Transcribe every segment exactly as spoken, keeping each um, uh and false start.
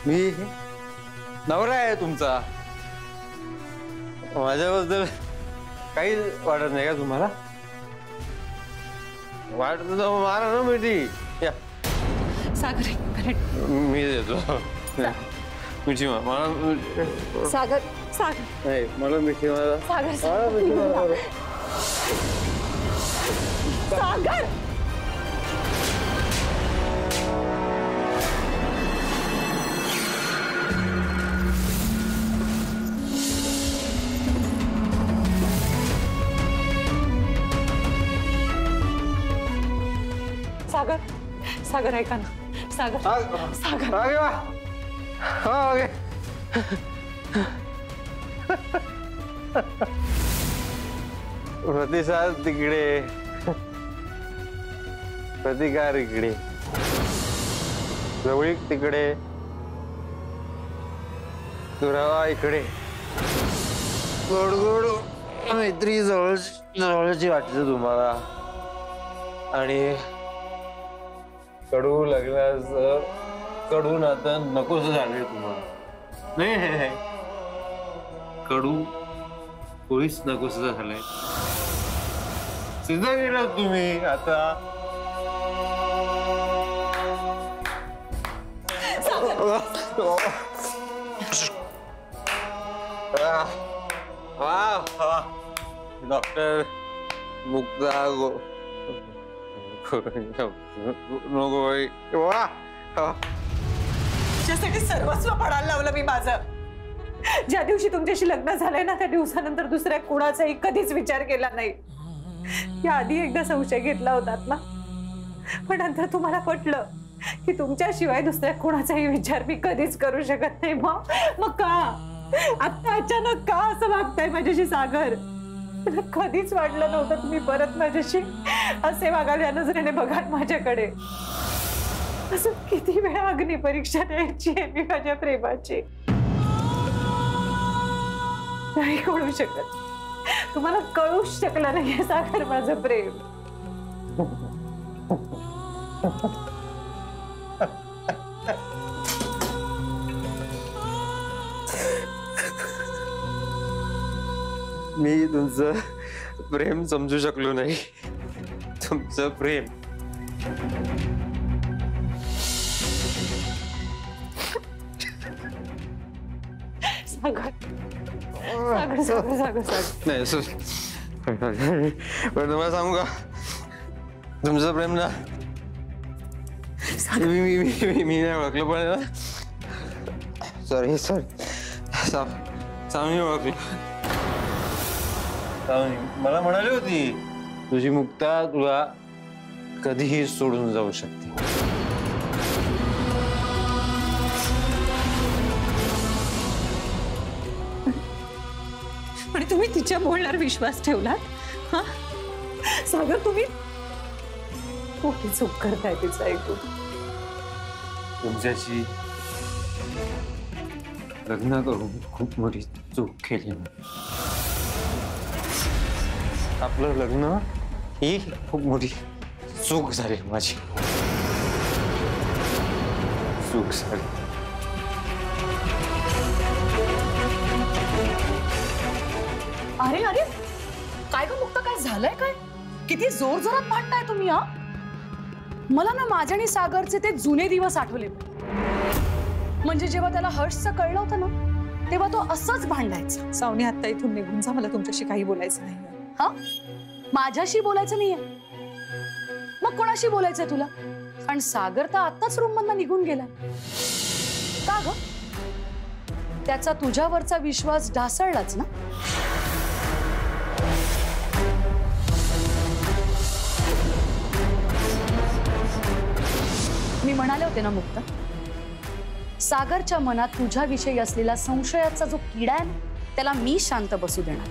मी नवरा आहे तुमचा, माझ्याबद्दल काही वाटत नाही का तुम्हाला? वाटत मारा ना मिठी. या सागर मी देतो मिठी. मला सागर सागर नाही, मला मिठी मला सागर सागर सागर सागर सागर ऐका ना सागर सागर आगे वा आगे प्रतिसाद तिकडे, प्रतिकार इकडे, जवळीक तिकडे, दुरावा इकडे. गोड गोड मैत्री जवळ जवळची वाटते तुम्हाला आणि कडू लग्नाचं कडू नातं नकोस झालंय तुम्हाला. नाही कडू कोणीच नकोस झालंय. सिद्ध केलं तुम्ही आता. डॉक्टर मुक्ता गो नको वा त्यासाठी सर्वस्व पडायला लावलं मी माझं. ज्या दिवशी तुमच्याशी लग्न झालंय ना त्या दिवसानंतर दुसऱ्या कुणाचाही कधीच विचार केला नाही. या आधी एकदा संशय घेतला होतात ना, पण नंतर तुम्हाला पटलं की तुमच्याशिवाय दुसऱ्या कुणाचाही विचार मी कधीच करू शकत नाही. मग मग का आता अचानक का असं वागताय माझ्याशी सागर? मला कधीच वाटलं नव्हतं तुम्ही परत माझ्याशी असे वागाल. या नजरेने बघा माझ्याकडे. असं किती वेळा अग्नी परीक्षा द्यायची आहे मी माझ्या प्रेमाची. नाही कळू शकत, तुम्हाला कळूच शकलं नाहीये सागर माझं प्रेम. मी तुमचं प्रेम समजू शकलो नाही. तुमचं प्रेम सागर सागर सागर सागर सागर नाही असं पण तुम्हाला सांगू का, तुमचं प्रेम ना मी मी मी मी नाही ओळखलं. पण सॉरी सॉरी सावनी ओळखली. मला म्हणाली होती तुझी मुक्ता तुला कधीही सोडून जाऊ शकते. आणि तुम्ही तिच्या बोलण्यावर विश्वास ठेवलात? हा सागर तुम्ही मोठी चूक करताय तिचं ऐकून. तुमच्याशी लग्न करून खूप मोठी चूक केली. आपलं लग्न ही खूप मोठी चूक झाली माझी. चूक झाली. अरे अरे काय ग मुक्ता, काय झालंय? काय किती जोर जोरात भांडताय तुम्ही? हा मला ना माझ्या आणि सागरचे ते जुने दिवस आठवले. म्हणजे जेव्हा त्याला हर्षचं कळलं होतं ना तेव्हा तो असंच भांडायचा. सावनी आता इथून निघून जा, मला तुमच्याशी काही बोलायचं नाही. हा माझ्याशी बोलायचं नाहीये मग कोणाशी बोलायचंय तुला? आणि सागर तर आताच रूम मधनं निघून गेला. का ग? त्याचा तुझ्यावरचा विश्वास ढासळलाच ना? मी म्हणाले होते ना मुक्ता, सागरच्या मनात तुझ्याविषयी असलेला संशयाचा जो किडा आहे ना त्याला मी शांत बसू देणार.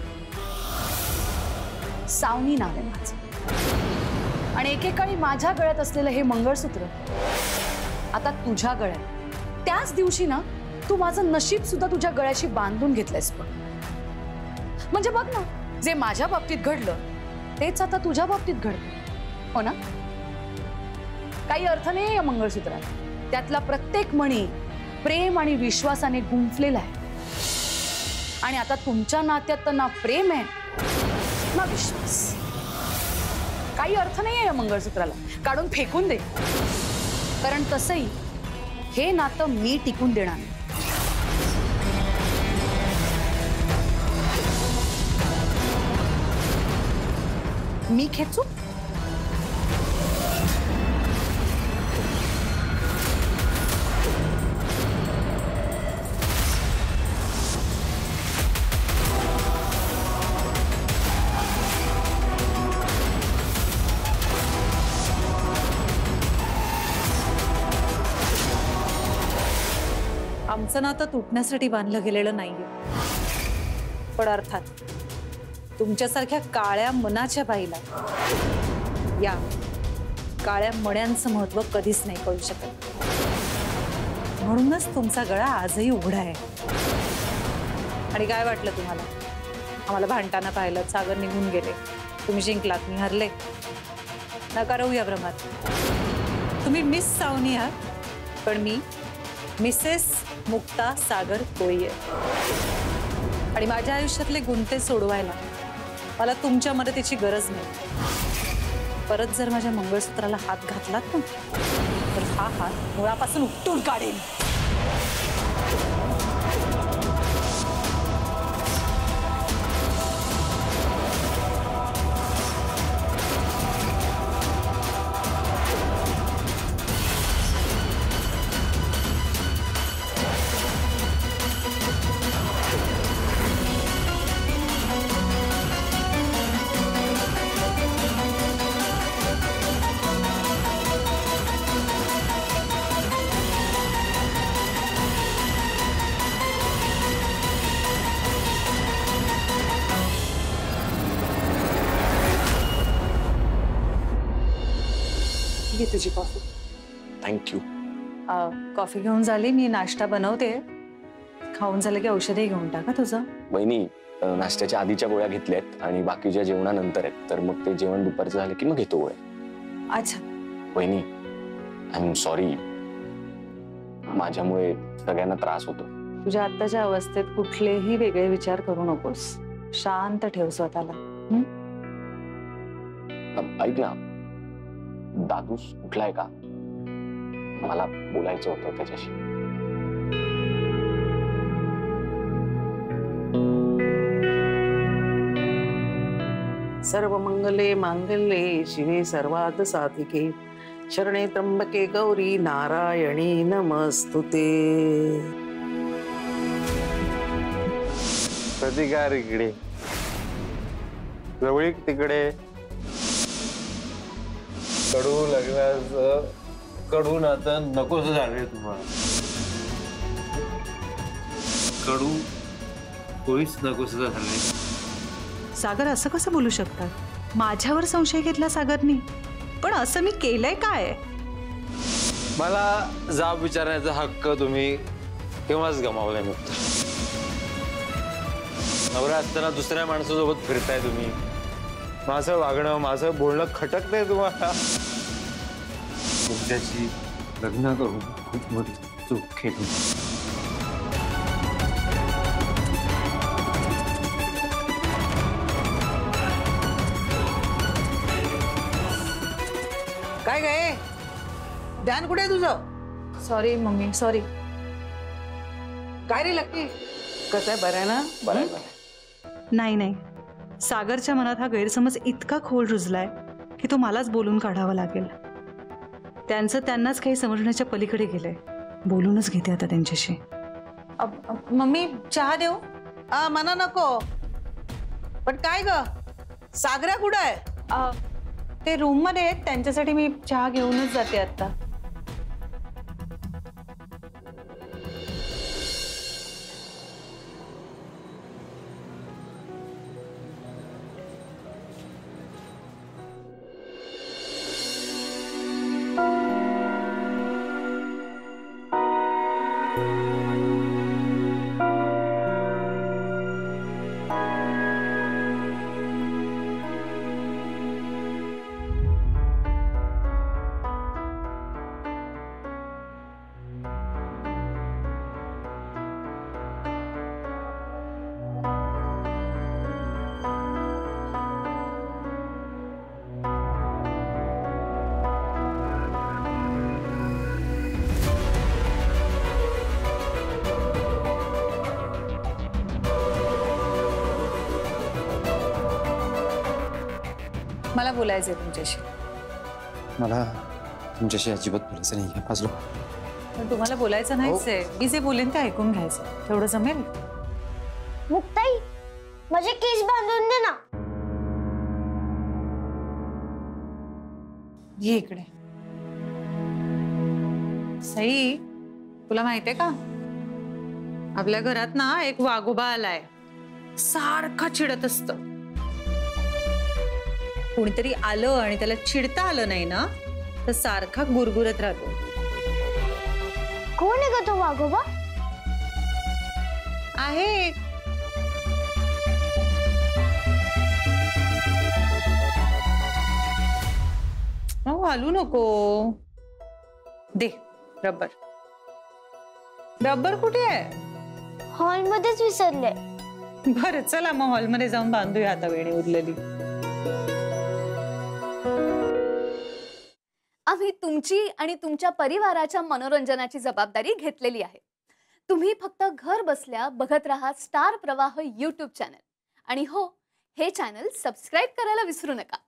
सावनी नाव आहे माझं आणि एकेकाळी माझ्या गळ्यात असलेलं हे मंगळसूत्र आता तुझ्या गळ्यात. त्याच दिवशी ना तू माझं नशीब सुद्धा तुझ्या गळ्याशी बांधून घेतलंयस. पण म्हणजे बघ ना, जे माझ्या बाबतीत घडलं तेच आता तुझ्या बाबतीत घडलं. हो ना? काही अर्थ नाही या मंगळसूत्रात. त्यातला प्रत्येक मणी प्रेम आणि विश्वासाने गुंफलेला आहे. आणि आता तुमच्या नात्यात तर ना प्रेम आहे ना विश्वास. काही अर्थ नाही आहे या मंगळसूत्राला. काढून फेकून दे. कारण तसंही हे नातं मी टिकून देणार नाही. मी खेचू? आमचं नातं तुटण्यासाठी बांधलं गेलेलं नाहीये. पण अर्थात तुमच्यासारख्या काळ्या मनाच्या बाईला या काळ्या मण्यांचं महत्व कधीच नाही कळू शकत. म्हणूनच तुमचा गळा आजही उघडा आहे. आणि काय वाटलं तुम्हाला? आम्हाला भांडताना पाहिलं, सागर निघून गेले, तुम्ही जिंकलात, मी हरले. नका राहू या भ्रमात. तुम्ही मिस सावनी आहात, पण मी मिसेस मुक्ता सागर कोळी आहे. आणि माझ्या आयुष्यातले गुंते सोडवायला मला तुमच्या मदतीची गरज नाही. परत जर माझ्या मंगळसूत्राला हात घातलात ना, तर हा हात मुळापासून उपटून काढेन. घे तुझी कॉफी. थँक्यू. कॉफी घेऊन झाली, मी नाश्ता बनवते. खाऊन झालं की औषधही घेऊन टाका तुझं. वहिनी, नाश्त्याच्या आधीच्या गोळ्या घेतल्यात आणि बाकीच्या जेवणानंतर आहेत, तर मग ते जेवण दुपारचं झालं की मग घेतो गोळ्या. अच्छा. वहिनी, आय एम सॉरी. माझ्यामुळे सगळ्यांना त्रास होतो. तुझ्या आत्ताच्या अवस्थेत कुठलेही वेगळे विचार करू नकोस. शांत ठेव स्वतःला. ऐक ना, दादूस उठलाय का? मला बोलायचं होतं त्याच्याशी. सर्व मंगले मांगल्ये शिवे सर्वार्थ साधिके शरणे त्र्यंबके गौरी नारायणी नमस्तुते. प्रतिकार इकडे, जवळीक तिकडे. कडू लग्नाचं कडू नातं नकोस झाले तुम्हाला. कडू कोणीच नकोस झाले. सागर असं कसं बोलू शकतात? माझ्यावर संशय घेतला सागरनी, पण असं मी केलंय काय? मला जाब विचारण्याचा हक्क तुम्ही केव्हाच गमावलाय मुक्त. नवरा असताना दुसऱ्या माणसासोबत फिरताय तुम्ही. माझं वागणं, माझं बोलणं खटकतंय तुम्हाला. तुमच्याशी लग्न करून खूप मोठी चूक केली. काय काय ध्यान कुठे तुझं? Sorry mummy, sorry. काय रे लक्की, कसं आहे? बरं आहे ना? बरं आहे, बरं आहे. नाही नाही, सागरच्या मनात हा गैरसमज इतका खोल रुजलाय की तो मलाच बोलून काढावा लागेल. त्यांचं त्यांनाच काही समजण्याच्या पलीकडे गेलंय. बोलूनच घेते आता त्यांच्याशी. मम्मी, चहा देऊ? आ मना नको. पण काय ग, सागऱ्या कुठं आहे? ते रूम मध्ये आहेत, त्यांच्यासाठी मी चहा घेऊनच जाते आता. मला बोलायचंय तुमच्याशी. मला तुमच्याशी अजिबात बोलायचं नाही बाजलो. पण तुम्हाला बोलायचं नाहीच आहे. मी जे बोलेन ते ऐकून घ्यायचं. तेवढं जमेल? मुक्ताई माझे केस बांधून दे ना. ये इकडे. सई, तुला माहितीये का आपल्या घरात ना एक वाघोबा आलाय. सारखा चिडत असत. कोणीतरी आलं आणि त्याला चिडता आलं नाही ना तर सारखा गुरगुरत राहतो. कोण आहे ग तो वाघोबा? आहे मग घालू नको. दे रबर. रबर कुठे आहे? हॉलमध्येच विसरले. बरं चला मग हॉलमध्ये जाऊन बांधूया आता वेणी उरलेली. आम्ही तुमची आणि तुमच्या परिवाराच्या मनोरंजनाची जबाबदारी घेतलेली आहे. तुम्ही फक्त घर बसल्या बघत राहा स्टार प्रवाह यूट्यूब चॅनल. आणि हो, हे चॅनल सबस्क्राईब करायला विसरू नका.